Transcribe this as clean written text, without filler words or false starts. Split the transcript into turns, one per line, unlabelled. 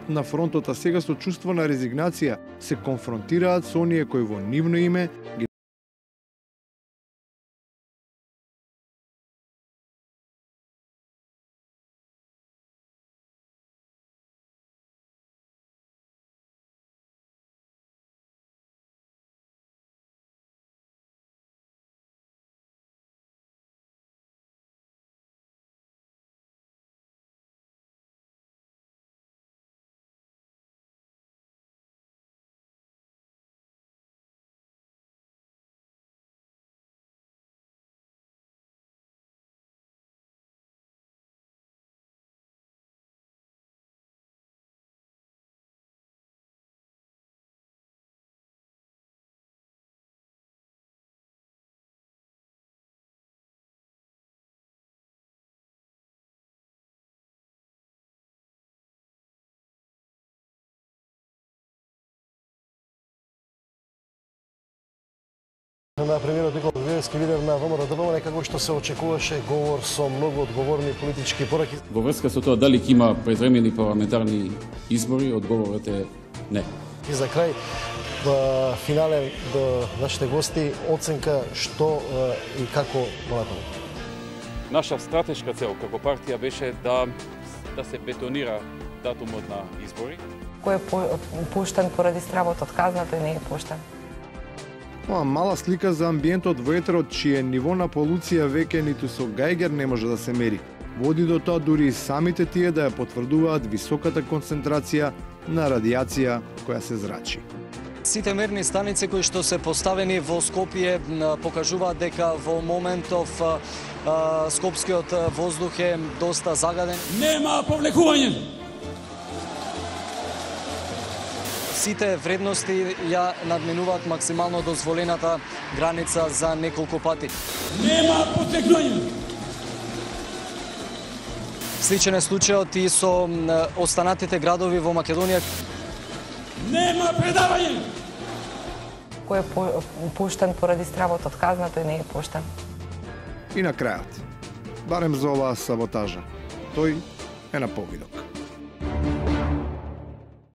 на фронтот, а сега со чувство на резигнација се конфронтираат со оние кои во нивно име ги
На премиерот Никола Груевски видев на ВМРО-ДПМНЕ како што се очекуваше говор со многу одговорни политички пораки.
Во врска со тоа дали ќе има предвремени парламентарни избори, одговорот е не.
И за крај, финален до нашите гости, оценка што и како понатаму.
Наша стратешка цел како партија беше да се бетонира датумот на избори.
Кој е пуштен поради сработот, казнато и не е пуштен.
Ова мала слика за амбиентот во етерот, чие ниво на полуција веќе ниту со Гајгер не може да се мери. Води до тоа дури и самите тие да ја потврдуваат високата концентрација на радиација која се зрачи.
Сите мерни станици кои што се поставени во Скопје покажуваат дека во моментов скопскиот воздух е доста загаден.
Нема повлекување!
Сите вредности ја надминуваат максимално дозволената граница за неколку пати.
Нема потекнување!
Сличен е случајот и со останатите градови во Македонија.
Нема предавање!
Кој е пуштен поради сработот, казнато и не е пуштен.
И на крајот, барем за оваа саботажа, тој е на повидок.